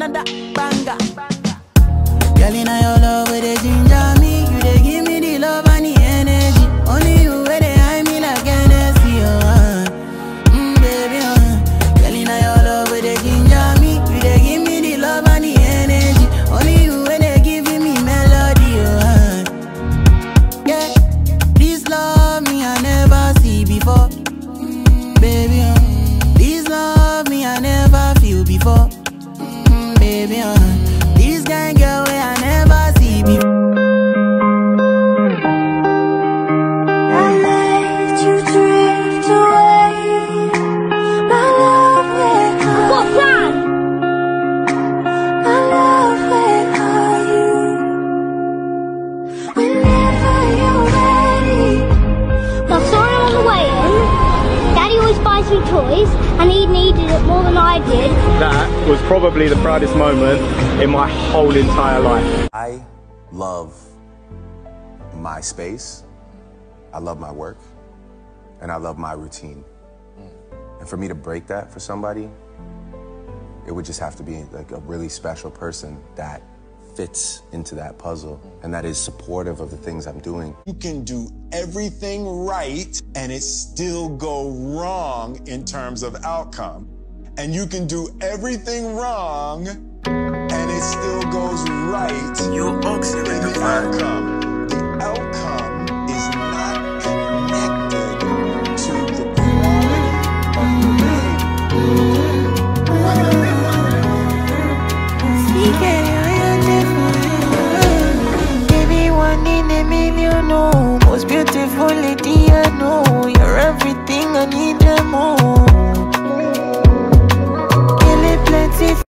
another banger. Girl, in your love with the ginger me, you they give me the love and the energy. Only you where they hide me like Hennessy, baby, Girl, in your love with the ginger me, you they give me the love and the energy. Only you where they giving me melody, yeah. This love me I never see before, baby, This love me I never feel before, baby, This kind girl way I never see before. I let you drift away. My love, where are you? My love, where are you? Whenever you're ready. Now, sorry I was away. Daddy always buys me toys, and he needed it more than I did. That was probably the proudest moment in my whole entire life. I love my space, I love my work, and I love my routine. And for me to break that for somebody, it would just have to be like a really special person that fits into that puzzle and that is supportive of the things I'm doing. You can do everything right and it still go wrong in terms of outcome. And you can do everything wrong and it still goes right. You're oxygen, the outcome. The outcome is not connected to the quality of the Baby, one in a million, no, most beautiful